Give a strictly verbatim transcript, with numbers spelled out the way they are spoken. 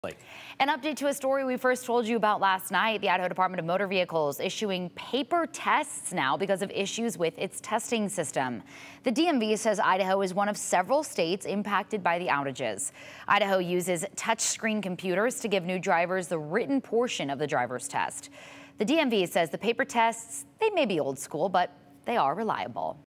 An update to a story we first told you about last night. The Idaho Department of Motor Vehicles issuing paper tests now because of issues with its testing system. The D M V says Idaho is one of several states impacted by the outages. Idaho uses touchscreen computers to give new drivers the written portion of the driver's test. The D M V says the paper tests, they may be old school, but they are reliable.